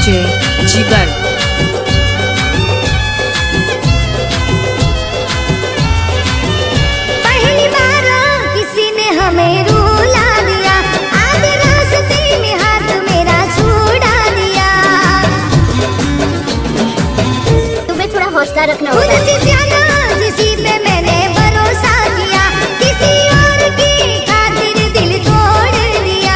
DJ जिगर। पहली बार किसी ने हमें रुला दिया, आधे रास्ते में हाथ मेरा छुड़ा दिया। तुम्हें थोड़ा हौसला रखना होगा। खुद से ज्यादा जिसी पे मैंने भरोसा किया, किसी और की खातिर दिल तोड़ दिया।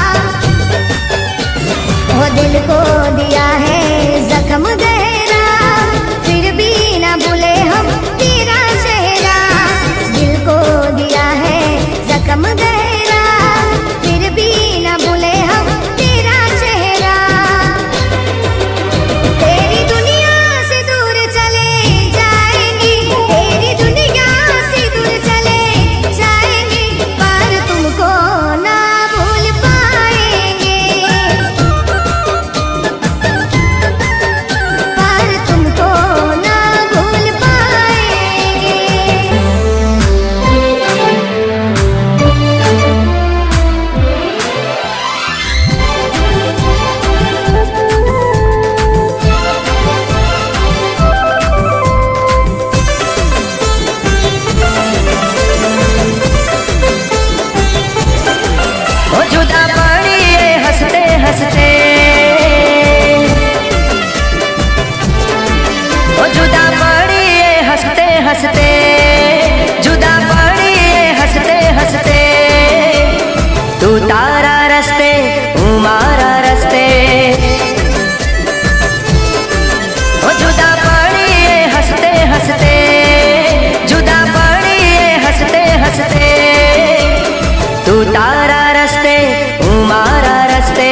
वो दिल को दिया है जख्म गहरा, फिर भी ना भूले हम तेरा चेहरा। दिल को दिया है जख्म गहरा, फिर भी ना भूले हम तेरा चेहरा। तेरी दुनिया से दूर चले जाएंगे, तेरी दुनिया से दूर चले जाएंगे, पर तुमको ना भूल पाएंगे, पर तुमको ना भूल पाएंगे। ओ जुदा पड़िए हंसते हंसते, ओ जुदा पड़िए हंसते हंसते, जुदा पड़िए हंसते हंसते। तू तारा रस्ते हूँ मारा रस्ते, ओ जुदा पड़िए हंसते हंसते, जुदा पड़िए हंसते हंसते। तू तारा रस्ते हूँ मारा रस्ते।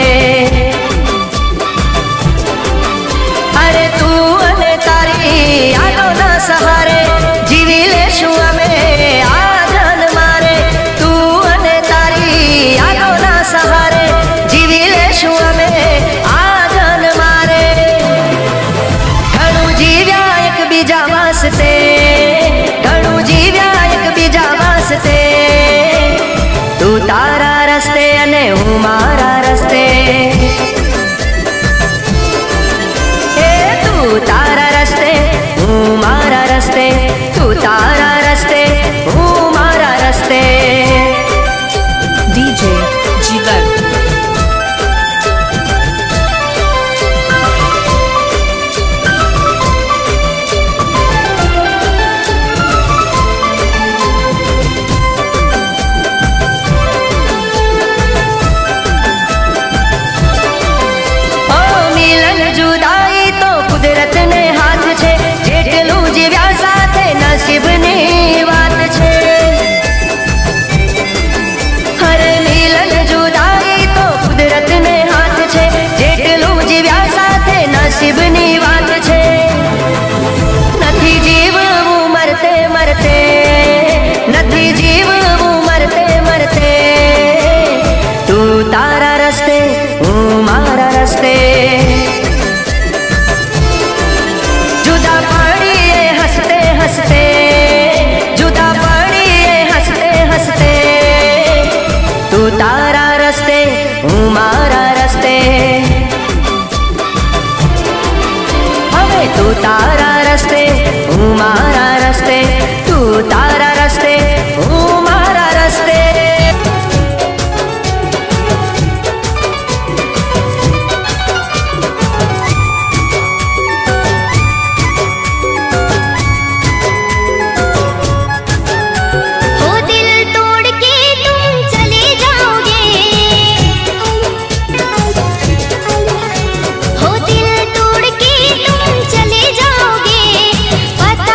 अरे तू अने तारी यादों ना सहारे, जीवी ले शुआ में आजान मारे। तू अने तारी यादों ना सहारे, जीवी ले शुआ में आजान मारे। घणु जीव्या एक बीजा वास्ते, घणु जीव्या एक बीजा वास्ते। तू तारा रस्ते अने हूँ मारा रस्ते, तू तारा रस्ते हूँ मारा रस्ते, तू तारा रस्ते हूँ मारा रस्ते। डीजे जिगर। ओ मिलन जुदाई तो कुदरत ने हाथ छे, जेटलू जीव्या साथे नसीबनी वात छे। हरे मिलन जुदाई तो कुदरत ने हाथ छे, जेटलू जीव्या साथे नसीबनी वात छे। નથી જીવવું મરતે મરતે, નથી જીવવું મરતે મરતે। તું તારા રસ્તે હું મારા રસ્તે, जुदा पड़िए हंसते हंसते, जुदा पड़िए हंसते हंसते। तू तारा रस्ते हूँ मारा रस्ते, हवे तू तारा रस्ते हूँ मारा रस्ते, तू तारा रस्ते हूँ मारा रस्ते। हो दिल तोड़ के तुम चले जाओगे, हो दिल तोड़ के तुम चले जाओगे, पता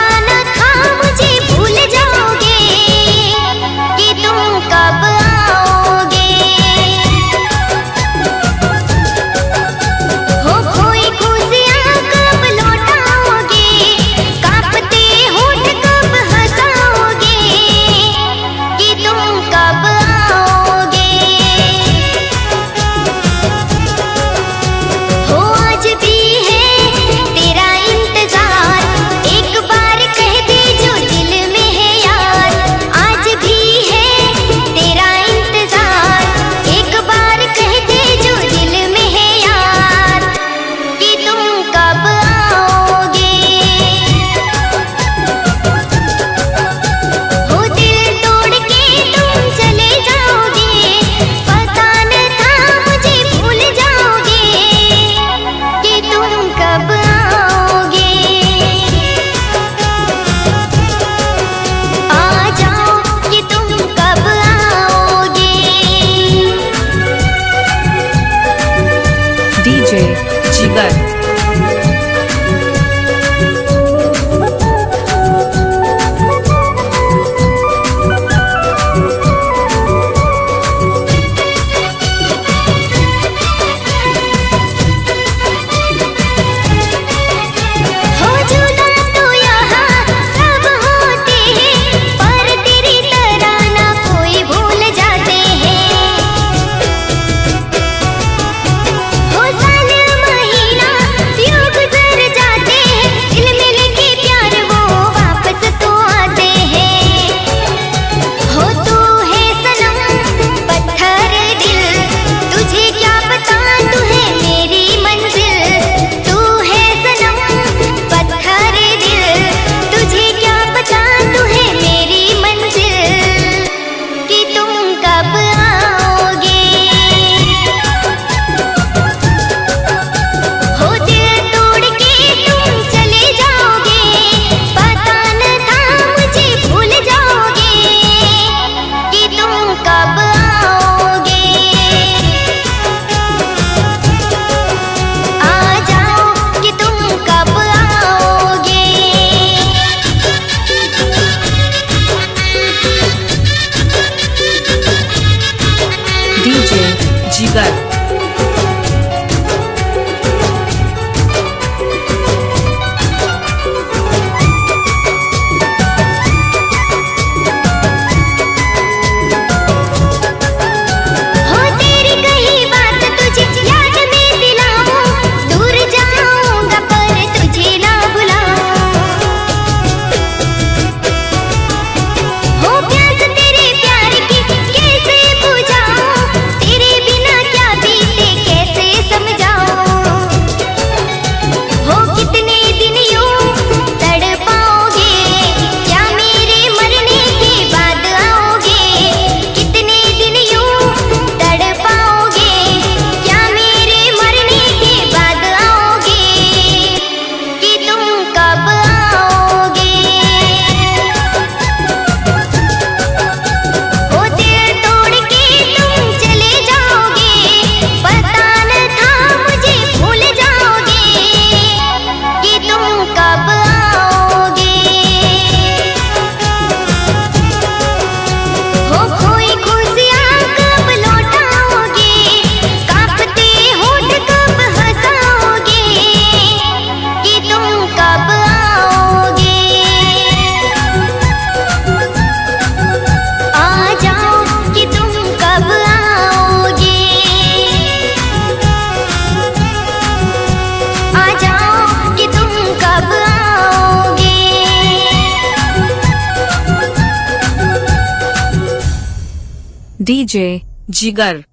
DJ जिगर।